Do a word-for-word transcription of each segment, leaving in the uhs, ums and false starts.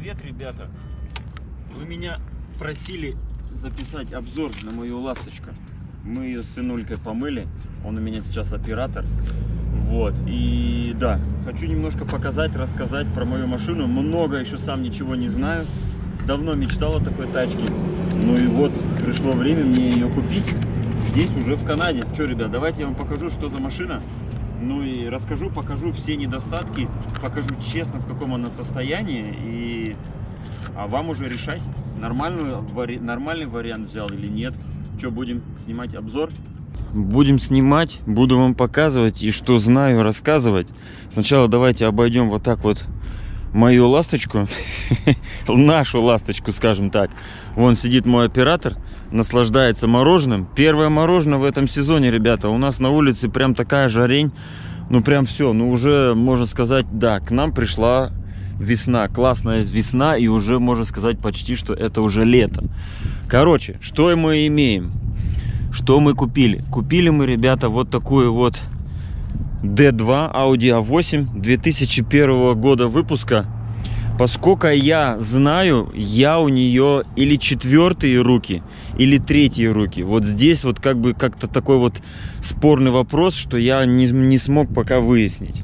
привет, ребята! Вы меня просили записать обзор на мою ласточку. Мы ее с сынулькой помыли, он у меня сейчас оператор. Вот, и да, хочу немножко показать, рассказать про мою машину. Много еще сам ничего не знаю. Давно мечтал о такой тачке. Ну и вот, пришло время мне ее купить. Здесь уже в Канаде. Что, ребят, давайте я вам покажу, что за машина. Ну и расскажу, покажу все недостатки, покажу честно, в каком она состоянии. И... А вам уже решать, нормальную, вари... нормальный вариант взял или нет. Что, будем снимать обзор? Будем снимать, буду вам показывать и что знаю, рассказывать. Сначала давайте обойдем вот так вот мою ласточку, нашу ласточку, скажем так. Вон сидит мой оператор, наслаждается мороженым. Первое мороженое в этом сезоне, ребята. У нас на улице прям такая жарень. Ну прям все, ну уже можно сказать, да, к нам пришла весна, классная весна, и уже можно сказать почти, что это уже лето. Короче, что мы имеем? Что мы купили? Купили мы, ребята, вот такую вот ди два Audi а восемь две тысячи первого года выпуска. Поскольку я знаю, я у нее или четвертые руки, или третьи руки. Вот здесь вот как бы как-то такой вот спорный вопрос, что я не, не смог пока выяснить.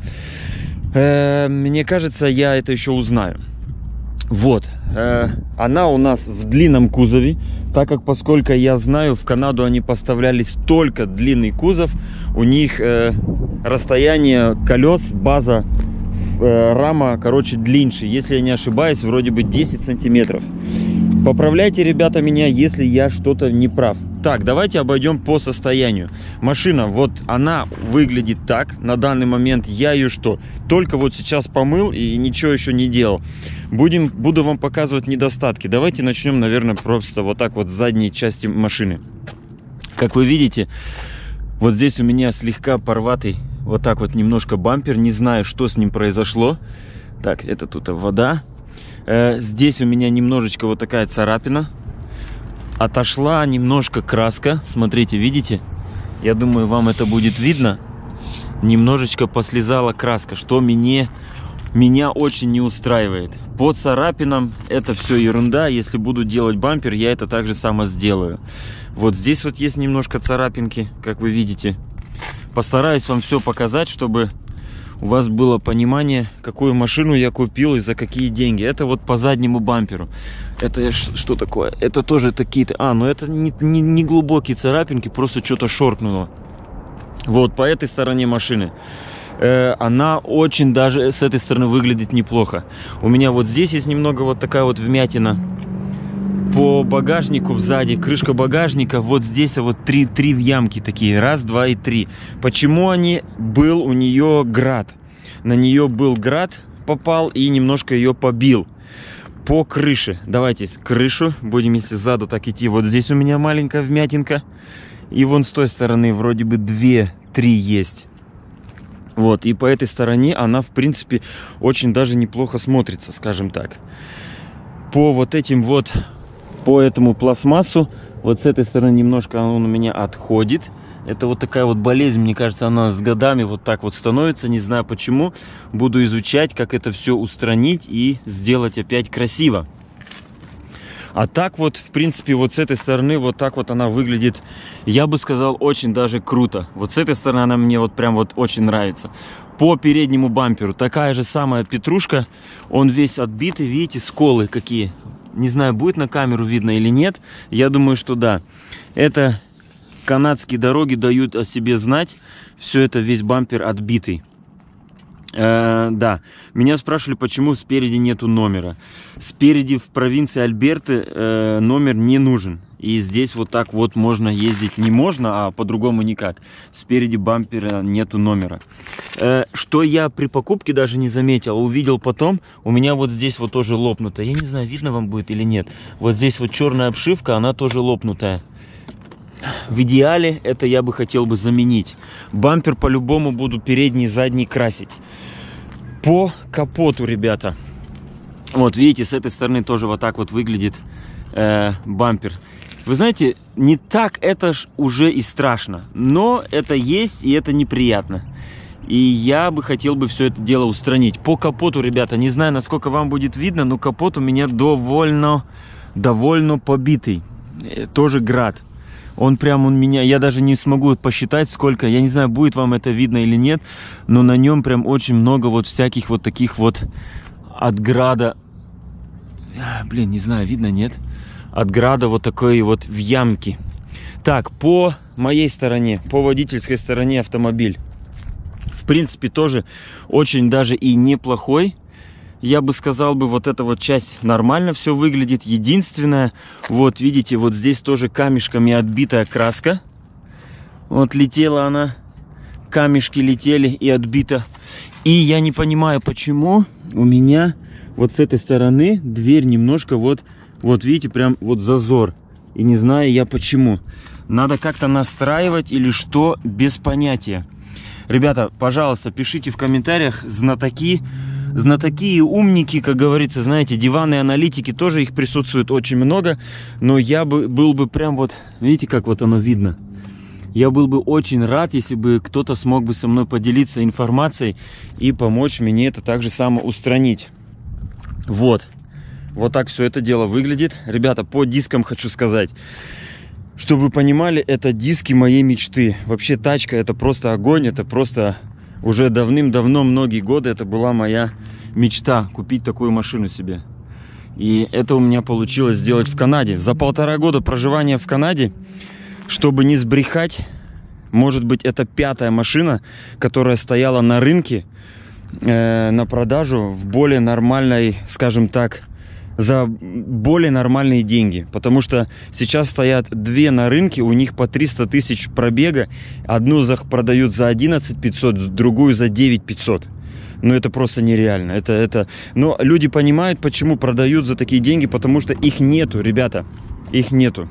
Э, мне кажется, я это еще узнаю. Вот, э, она у нас в длинном кузове, так как, поскольку я знаю, в Канаду они поставляли столько длинный кузов, у них э, расстояние колес, база, э, рама, короче, длиннее, если я не ошибаюсь, вроде бы десять сантиметров. Поправляйте, ребята, меня, если я что-то не прав. Так, давайте обойдем по состоянию. Машина, вот она выглядит так. На данный момент я ее что? Только вот сейчас помыл и ничего еще не делал. Будем, буду вам показывать недостатки. Давайте начнем, наверное, просто вот так вот с задней части машины. Как вы видите, вот здесь у меня слегка порватый вот так вот немножко бампер. Не знаю, что с ним произошло. Так, это тут вода. Здесь у меня немножечко вот такая царапина. Отошла немножко краска. Смотрите, видите? Я думаю, вам это будет видно. Немножечко послизала краска, что мне, меня очень не устраивает. По царапинам это все ерунда. Если буду делать бампер, я это также само сделаю. Вот здесь вот есть немножко царапинки, как вы видите. Постараюсь вам все показать, чтобы у вас было понимание, какую машину я купил и за какие деньги. Это вот по заднему бамперу. Это что такое? Это тоже какие-то... А, ну это не, не, не глубокие царапинки, просто что-то шоркнуло. Вот по этой стороне машины. Э, она очень даже с этой стороны выглядит неплохо. У меня вот здесь есть немного вот такая вот вмятина. По багажнику сзади, крышка багажника, вот здесь вот три, три в ямки такие, раз, два и три. Почему они, был у нее град? На нее был град, попал и немножко ее побил. По крыше, давайте крышу, будем если сзаду так идти, вот здесь у меня маленькая вмятинка. И вон с той стороны вроде бы две-три есть. Вот, и по этой стороне она, в принципе, очень даже неплохо смотрится, скажем так. По вот этим вот... По этому пластмассу, вот с этой стороны немножко он у меня отходит. Это вот такая вот болезнь, мне кажется, она с годами вот так вот становится. Не знаю почему. Буду изучать, как это все устранить и сделать опять красиво. А так вот, в принципе, вот с этой стороны вот так вот она выглядит, я бы сказал, очень даже круто. Вот с этой стороны она мне вот прям вот очень нравится. По переднему бамперу такая же самая петрушка. Он весь отбитый, видите, сколы какие. Не знаю, будет на камеру видно или нет. Я думаю, что да. Это канадские дороги дают о себе знать. Все это, весь бампер отбитый. Э, да. Меня спрашивали, почему спереди нету номера. Спереди в провинции Альберты э, номер не нужен. И здесь вот так вот можно ездить. Не можно, а по-другому никак. Спереди бампера нету номера. Э, что я при покупке даже не заметил, увидел потом. У меня вот здесь вот тоже лопнуто. Я не знаю, видно вам будет или нет. Вот здесь вот черная обшивка, она тоже лопнутая. В идеале это я бы хотел бы заменить. Бампер по-любому буду передний и задний красить. По капоту, ребята. Вот видите, с этой стороны тоже вот так вот выглядит э, бампер. Вы знаете, не так это ж уже и страшно. Но это есть, и это неприятно. И я бы хотел бы все это дело устранить. По капоту, ребята, не знаю, насколько вам будет видно, но капот у меня довольно, довольно побитый. Тоже град. Он прям, он меня, я даже не смогу посчитать, сколько, я не знаю, будет вам это видно или нет, но на нем прям очень много вот всяких вот таких вот от града, блин, не знаю, видно, нет? От града вот такой вот в ямке. Так, по моей стороне, по водительской стороне автомобиль. В принципе, тоже очень даже и неплохой. Я бы сказал бы, вот эта вот часть нормально все выглядит. Единственное, вот видите, вот здесь тоже камешками отбитая краска. Вот летела она, камешки летели и отбита. И я не понимаю, почему у меня вот с этой стороны дверь немножко вот, вот видите, прям вот зазор. И не знаю я почему. Надо как-то настраивать или что, без понятия. Ребята, пожалуйста, пишите в комментариях, знатоки, знатоки и умники, как говорится, знаете, диванные аналитики, тоже их присутствует очень много, но я бы был бы прям вот, видите, как вот оно видно? Я был бы очень рад, если бы кто-то смог бы со мной поделиться информацией и помочь мне это также само устранить. Вот, вот так все это дело выглядит. Ребята, по дискам хочу сказать. Чтобы вы понимали, это диски моей мечты. Вообще тачка это просто огонь, это просто уже давным-давно, многие годы, это была моя мечта купить такую машину себе. И это у меня получилось сделать в Канаде. За полтора года проживания в Канаде, чтобы не сбрехать, может быть, это пятая машина, которая стояла на рынке э, на продажу в более нормальной, скажем так, за более нормальные деньги. Потому что сейчас стоят две на рынке, у них по триста тысяч пробега. Одну за, продают за одиннадцать пятьсот, другую за девять пятьсот. Ну это просто нереально. Это, это... Но люди понимают, почему продают за такие деньги, потому что их нету, ребята. Их нету.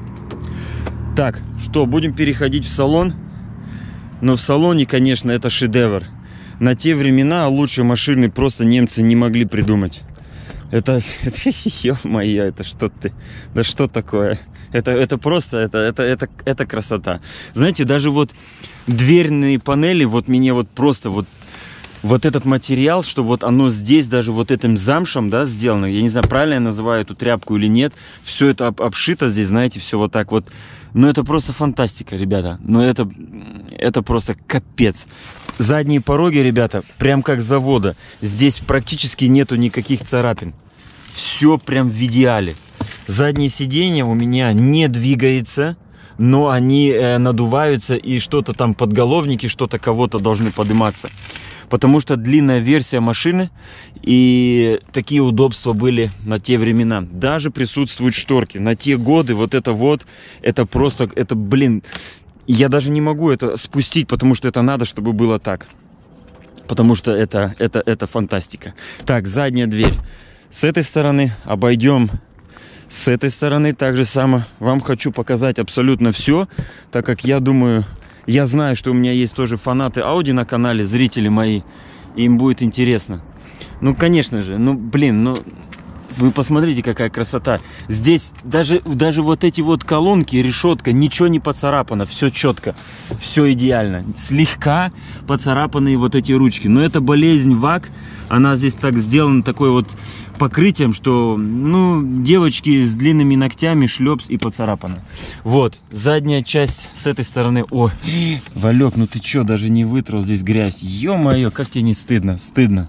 Так, что, будем переходить в салон. Но в салоне, конечно, это шедевр. На те времена лучшие машины просто немцы не могли придумать. Это, это ё-моё, это что ты, да что такое? Это, это просто, это, это, это, это красота. Знаете, даже вот дверные панели, вот мне вот просто вот, вот этот материал, что вот оно здесь даже вот этим замшем, да, сделано, я не знаю, правильно я называю эту тряпку или нет, все это об, обшито здесь, знаете, все вот так вот. Но это просто фантастика, ребята, но это, это просто капец. Задние пороги, ребята, прям как с завода. Здесь практически нету никаких царапин. Все прям в идеале. Задние сиденья у меня не двигаются, но они э, надуваются и что-то там подголовники, что-то кого-то должны подниматься. Потому что длинная версия машины и такие удобства были на те времена. Даже присутствуют шторки. На те годы вот это вот, это просто, это, блин, я даже не могу это спустить, потому что это надо, чтобы было так. Потому что это, это, это фантастика. Так, задняя дверь. С этой стороны обойдем. С этой стороны так же само. Вам хочу показать абсолютно все, так как я думаю, я знаю, что у меня есть тоже фанаты Audi на канале, зрители мои. Им будет интересно. Ну, конечно же, ну, блин, ну... Вы посмотрите, какая красота. Здесь даже, даже вот эти вот колонки, решетка, ничего не поцарапано. Все четко, все идеально. Слегка поцарапанные вот эти ручки. Но это болезнь ВАК. Она здесь так сделана такой вот покрытием, что, ну, девочки с длинными ногтями, шлепс и поцарапано. Вот, задняя часть с этой стороны. О, Валек, ну ты что, даже не вытрал здесь грязь. Ё-моё, как тебе не стыдно? Стыдно.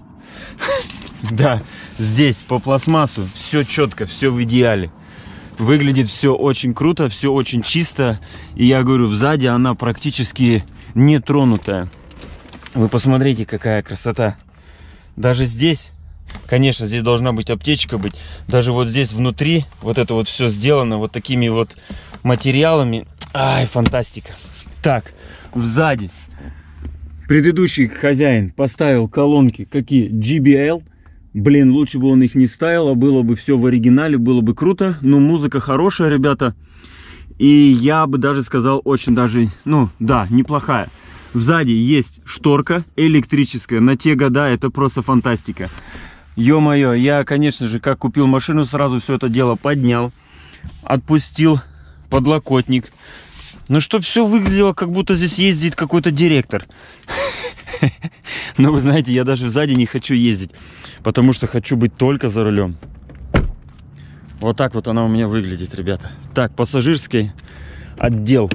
Да, здесь по пластмассу все четко, все в идеале. Выглядит все очень круто, все очень чисто. И я говорю, сзади она практически не тронутая. Вы посмотрите, какая красота. Даже здесь, конечно, здесь должна быть аптечка быть. Даже вот здесь внутри вот это вот все сделано вот такими вот материалами. Ай, фантастика. Так, сзади. Предыдущий хозяин поставил колонки какие? джей би эл. Блин, лучше бы он их не ставил, а было бы все в оригинале, было бы круто. Но музыка хорошая, ребята. И я бы даже сказал, очень даже, ну, да, неплохая. Сзади есть шторка электрическая. На те года это просто фантастика. Ё-моё, я, конечно же, как купил машину, сразу все это дело поднял. Отпустил подлокотник. Ну, чтобы все выглядело, как будто здесь ездит какой-то директор. Но вы знаете, я даже сзади не хочу ездить, потому что хочу быть только за рулем. Вот так вот она у меня выглядит, ребята. Так, пассажирский отдел.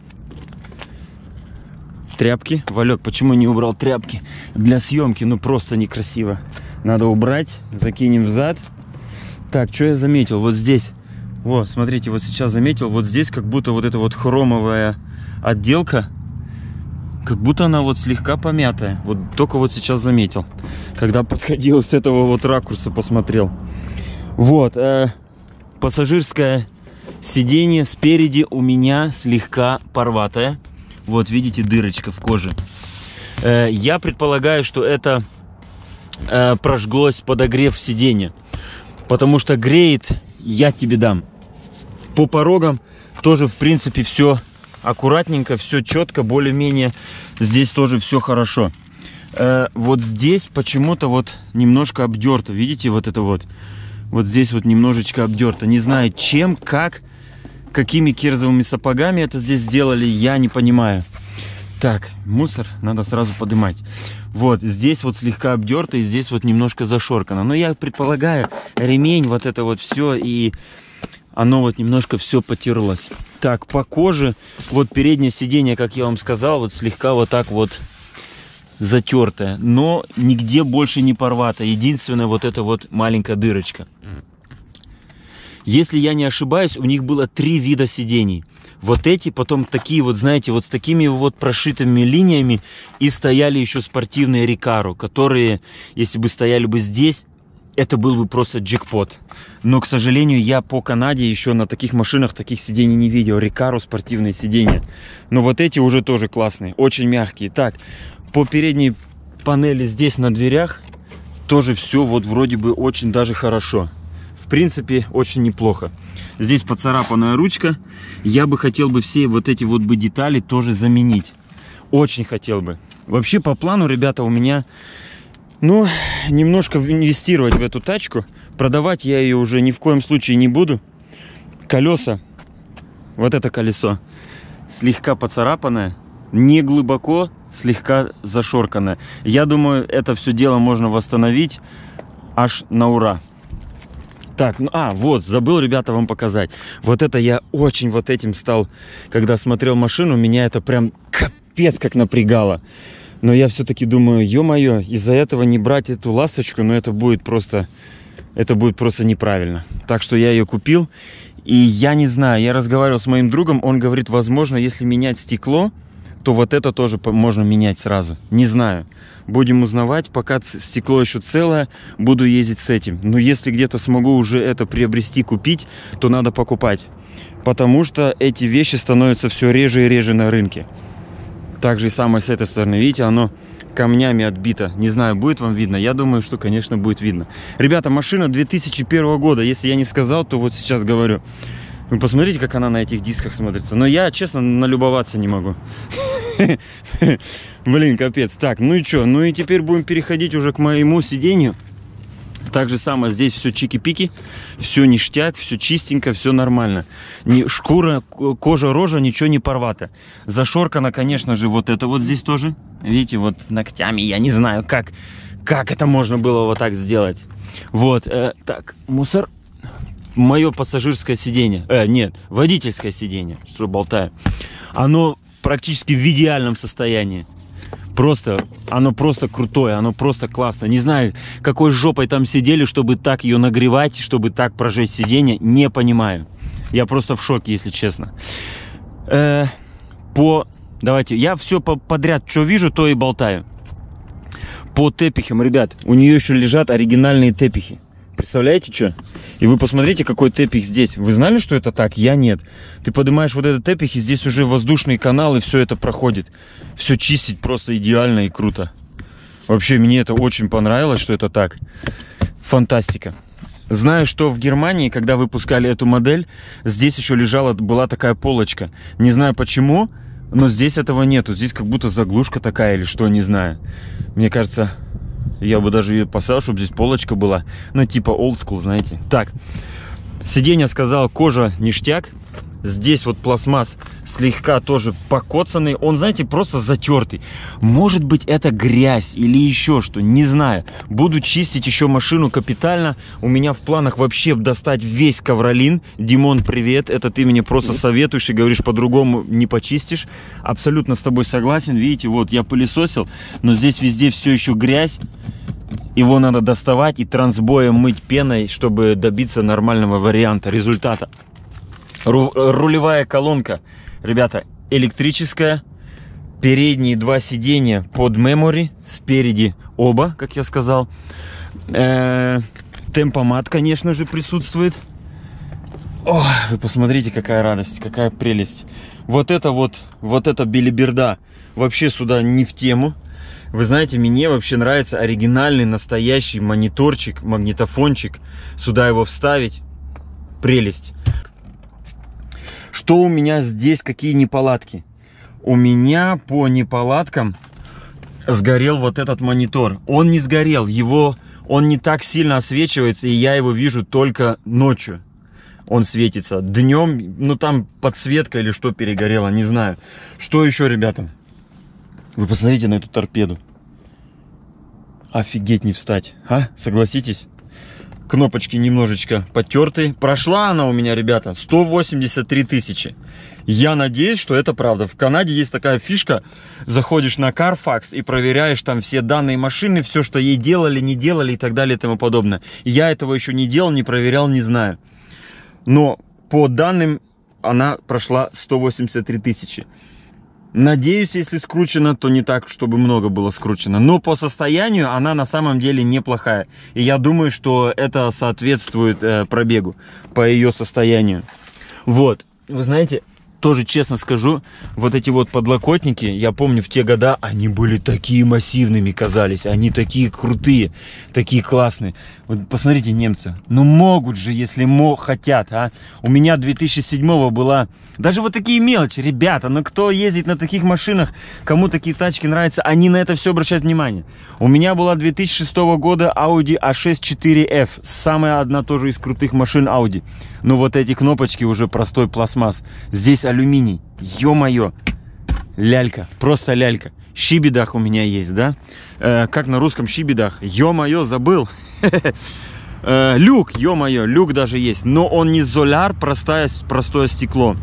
Тряпки. Валек, почему не убрал тряпки для съемки? Ну, просто некрасиво. Надо убрать. Закинем взад. Так, что я заметил? Вот здесь. Вот, смотрите, вот сейчас заметил. Вот здесь как будто вот эта вот хромовая отделка. Как будто она вот слегка помятая. Вот только вот сейчас заметил. Когда подходил с этого вот ракурса, посмотрел. Вот. Э, пассажирское сиденье спереди у меня слегка порватое. Вот, видите, дырочка в коже. Э, я предполагаю, что это э, прожглось подогрев сиденья. Потому что греет, я тебе дам. По порогам тоже, в принципе, все аккуратненько, все четко, более-менее. Здесь тоже все хорошо. Э, вот здесь почему-то вот немножко обдерто. Видите, вот это вот. Вот здесь вот немножечко обдерто. Не знаю, чем, как... Какими кирзовыми сапогами это здесь сделали, я не понимаю. Так, мусор надо сразу поднимать. Вот, здесь вот слегка обдерто, и здесь вот немножко зашоркано. Но я предполагаю, ремень, вот это вот все, и оно вот немножко все потерлось. Так, по коже, вот переднее сиденье, как я вам сказал, вот слегка вот так вот затертое. Но нигде больше не порвато. Единственное, вот эта вот маленькая дырочка. Если я не ошибаюсь, у них было три вида сидений. Вот эти, потом такие вот, знаете, вот с такими вот прошитыми линиями. И стояли еще спортивные Recaro, которые, если бы стояли бы здесь, это был бы просто джекпот. Но, к сожалению, я по Канаде еще на таких машинах таких сидений не видел. Recaro спортивные сиденья. Но вот эти уже тоже классные, очень мягкие. Так, по передней панели здесь на дверях тоже все вот вроде бы очень даже хорошо. В принципе, очень неплохо. Здесь поцарапанная ручка. Я бы хотел бы все вот эти вот бы детали тоже заменить. Очень хотел бы. Вообще, по плану, ребята, у меня, ну, немножко инвестировать в эту тачку. Продавать я ее уже ни в коем случае не буду. Колеса, вот это колесо, слегка поцарапанное. Не глубоко, слегка зашорканное. Я думаю, это все дело можно восстановить аж на ура. Так, ну, а, вот, забыл, ребята, вам показать. Вот это я очень вот этим стал, когда смотрел машину, меня это прям капец как напрягало. Но я все-таки думаю, ё-моё, из-за этого не брать эту ласточку, но это будет просто, это будет просто неправильно. Так что я ее купил, и я не знаю, я разговаривал с моим другом, он говорит, возможно, если менять стекло, то вот это тоже можно менять сразу. Не знаю. Будем узнавать. Пока стекло еще целое, буду ездить с этим. Но если где-то смогу уже это приобрести, купить, то надо покупать. Потому что эти вещи становятся все реже и реже на рынке. Так же и самое с этой стороны. Видите, оно камнями отбито. Не знаю, будет вам видно? Я думаю, что, конечно, будет видно. Ребята, машина две тысячи первого года. Если я не сказал, то вот сейчас говорю. Вы посмотрите, как она на этих дисках смотрится. Но я, честно, налюбоваться не могу. Блин, капец. Так, ну и что? Ну и теперь будем переходить уже к моему сиденью. Так же самое, здесь все чики-пики. Все ништяк, все чистенько, все нормально. Не, шкура, кожа, рожа, ничего не порвато. Зашоркано, конечно же, вот это вот здесь тоже. Видите, вот ногтями. Я не знаю, как, как это можно было вот так сделать. Вот, э, так, мусор. Мое пассажирское сиденье, э, нет, водительское сиденье, что болтаю, оно практически в идеальном состоянии. Просто, оно просто крутое, оно просто классно. Не знаю, какой жопой там сидели, чтобы так ее нагревать, чтобы так прожечь сиденье, не понимаю. Я просто в шоке, если честно. Э, по, давайте, я все подряд, что вижу, то и болтаю. По тепихам, ребят, у нее еще лежат оригинальные тепихи. Представляете, что? И вы посмотрите, какой тепих здесь. Вы знали, что это так? Я нет. Ты поднимаешь вот этот тепих, и здесь уже воздушный канал, и все это проходит. Все чистить просто идеально и круто. Вообще, мне это очень понравилось, что это так. Фантастика. Знаю, что в Германии, когда выпускали эту модель, здесь еще лежала, была такая полочка. Не знаю почему, но здесь этого нету. Здесь как будто заглушка такая или что, не знаю. Мне кажется... Я бы даже ее поставил, чтобы здесь полочка была. Ну, типа old school, знаете. Так, Сиденье, сказал, кожа ништяк. Здесь вот пластмасс слегка тоже покоцанный. Он, знаете, просто затертый. Может быть, это грязь или еще что, не знаю. Буду чистить еще машину капитально. У меня в планах вообще достать весь ковролин. Димон, привет. Это ты мне просто советуешь и говоришь, по-другому не почистишь. Абсолютно с тобой согласен. Видите, вот я пылесосил, но здесь везде все еще грязь. Его надо доставать и трансбоем мыть пеной, чтобы добиться нормального варианта, результата. Ру рулевая колонка, ребята, электрическая. Передние два сиденья под мемори, спереди оба, как я сказал. Э -э, темпомат, конечно же, присутствует. О, вы посмотрите, какая радость, какая прелесть. Вот это вот, вот эта белиберда вообще сюда не в тему. Вы знаете, мне вообще нравится оригинальный, настоящий мониторчик, магнитофончик. Сюда его вставить. Прелесть. Что у меня здесь, какие неполадки? У меня по неполадкам сгорел вот этот монитор. Он не сгорел, его, он не так сильно освечивается, и я его вижу только ночью. Он светится. Днем, ну там подсветка или что перегорело, не знаю. Что еще, ребята? Вы посмотрите на эту торпеду. Офигеть не встать, а? Согласитесь? Кнопочки немножечко потертые. Прошла она у меня, ребята, сто восемьдесят три тысячи. Я надеюсь, что это правда. В Канаде есть такая фишка. Заходишь на Carfax и проверяешь там все данные машины, все, что ей делали, не делали и так далее и тому подобное. Я этого еще не делал, не проверял, не знаю. Но по данным она прошла сто восемьдесят три тысячи. Надеюсь, если скручено, то не так, чтобы много было скручено. Но по состоянию она на самом деле неплохая. И я думаю, что это соответствует э, пробегу по ее состоянию. Вот, вы знаете, тоже честно скажу, вот эти вот подлокотники, я помню в те года, они были такие массивными, казались. Они такие крутые, такие классные. Вот посмотрите, немцы, ну могут же, если мо хотят, а. У меня две тысячи седьмого была... Даже вот такие мелочи, ребята, ну кто ездит на таких машинах, кому такие тачки нравятся, они на это все обращают внимание. У меня была две тысячи шестого года Audi а шесть четыре эф, самая одна тоже из крутых машин Audi. Но вот эти кнопочки уже простой пластмасс. Здесь алюминий, ё-моё, лялька, просто лялька. Шибидах у меня есть, да? Э, как на русском шибидах? Ё-моё, забыл. э, люк, ё-моё, люк даже есть. Но он не золяр, простое, простое стекло.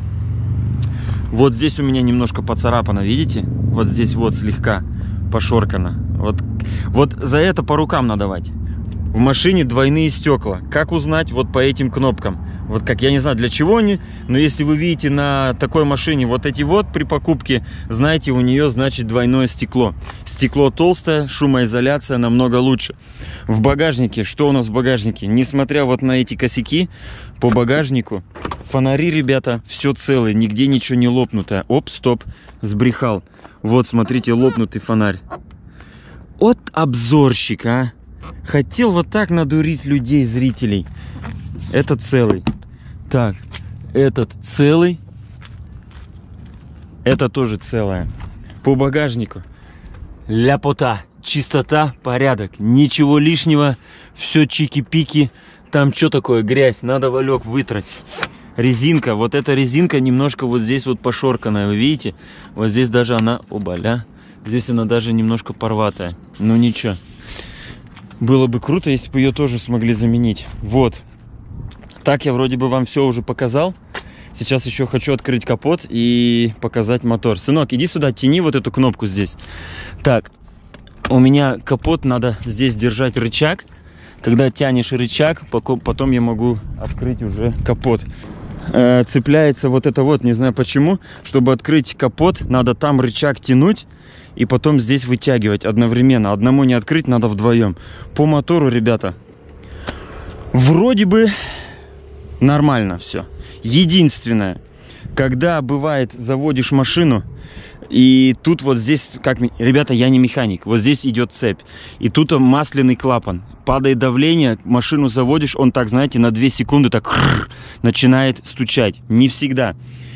Вот здесь у меня немножко поцарапано, видите? Вот здесь вот слегка пошоркано. Вот, вот за это по рукам надавать. В машине двойные стекла. Как узнать? Вот по этим кнопкам. Вот как, я не знаю для чего они, но если вы видите на такой машине вот эти вот при покупке, знаете, у нее значит двойное стекло. Стекло толстое, шумоизоляция намного лучше. В багажнике, что у нас в багажнике? Несмотря вот на эти косяки, по багажнику фонари, ребята, все целые, нигде ничего не лопнутое. Оп, стоп, сбрехал. Вот, смотрите, лопнутый фонарь. Вот обзорщик, а. Хотел вот так надурить людей, зрителей. Это целый. Так, этот целый. Это тоже целое. По багажнику. Ляпота, чистота, порядок. Ничего лишнего. Все чики-пики. Там что такое? Грязь. Надо, Валек, вытрать. Резинка. Вот эта резинка немножко вот здесь вот пошорканная. Вы видите? Вот здесь даже она... Оба-ля. Здесь она даже немножко порватая. Ну ничего. Было бы круто, если бы ее тоже смогли заменить. Вот. Так я вроде бы вам все уже показал. Сейчас еще хочу открыть капот и показать мотор. Сынок, иди сюда, тяни вот эту кнопку здесь. Так, у меня капот, надо здесь держать рычаг. Когда тянешь рычаг, потом я могу открыть уже капот. Э, цепляется вот это вот, не знаю почему. Чтобы открыть капот, надо там рычаг тянуть и потом здесь вытягивать одновременно. Одному не открыть, надо вдвоем. По мотору, ребята, вроде бы нормально все. Единственное, когда бывает заводишь машину, и тут вот здесь, как, ребята, я не механик, вот здесь идет цепь, и тут масляный клапан. Падает давление, машину заводишь, он так, знаете, на две секунды так начинает стучать. Не всегда.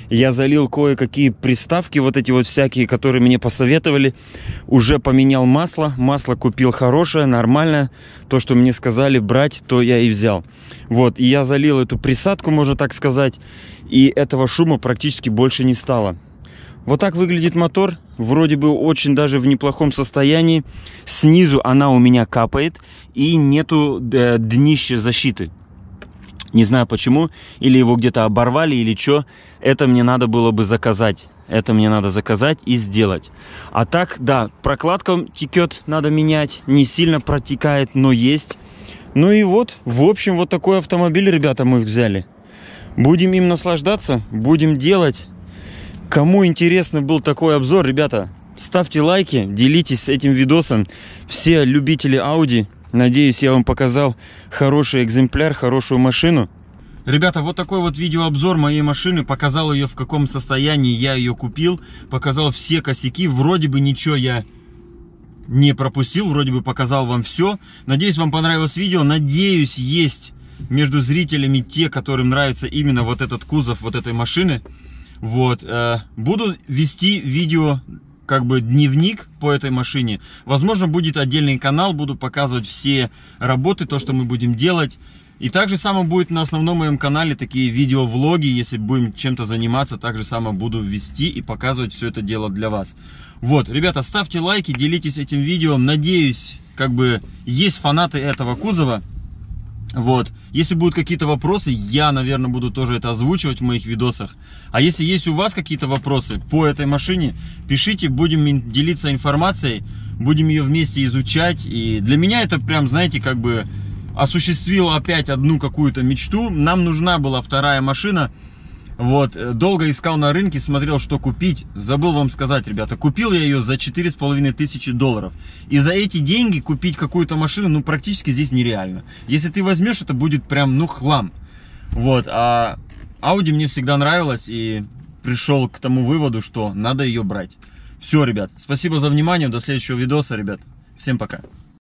Я залил кое-какие приставки, вот эти вот всякие, которые мне посоветовали. Уже поменял масло. Масло купил хорошее, нормальное. То, что мне сказали брать, то я и взял. Вот, и я залил эту присадку, можно так сказать. И этого шума практически больше не стало. Вот так выглядит мотор. Вроде бы очень даже в неплохом состоянии. Снизу она у меня капает. И нету э, днища защиты. Не знаю почему. Или его где-то оборвали, или что. Это мне надо было бы заказать. Это мне надо заказать и сделать. А так, да, прокладка текет, надо менять. Не сильно протекает, но есть. Ну и вот, в общем, вот такой автомобиль, ребята, мы взяли. Будем им наслаждаться, будем делать. Кому интересно был такой обзор, ребята, ставьте лайки, делитесь этим видосом. Все любители Audi, надеюсь, я вам показал хороший экземпляр, хорошую машину. Ребята, вот такой вот видеообзор моей машины. Показал ее, в каком состоянии я ее купил. Показал все косяки. Вроде бы ничего я не пропустил. Вроде бы показал вам все. Надеюсь, вам понравилось видео. Надеюсь, есть между зрителями те, которым нравится именно вот этот кузов вот этой машины. Вот, э, буду вести видео, как бы дневник по этой машине. Возможно, будет отдельный канал, буду показывать все работы, то, что мы будем делать. И так же само будет на основном моем канале такие видеовлоги, если будем чем-то заниматься, так же само буду вести и показывать все это дело для вас. Вот, ребята, ставьте лайки, делитесь этим видео. Надеюсь, как бы есть фанаты этого кузова. Вот, если будут какие-то вопросы, я, наверное, буду тоже это озвучивать в моих видосах. А если есть у вас какие-то вопросы по этой машине, пишите, будем делиться информацией, будем ее вместе изучать. И для меня это прям, знаете, как бы осуществил опять одну какую-то мечту. Нам нужна была вторая машина. Вот, долго искал на рынке, смотрел, что купить. Забыл вам сказать, ребята, купил я ее за четыре с половиной тысячи долларов. И за эти деньги купить какую-то машину, ну, практически здесь нереально. Если ты возьмешь, это будет прям, ну, хлам. Вот, а Audi мне всегда нравилась, и пришел к тому выводу, что надо ее брать. Все, ребят, спасибо за внимание, до следующего видоса, ребят. Всем пока.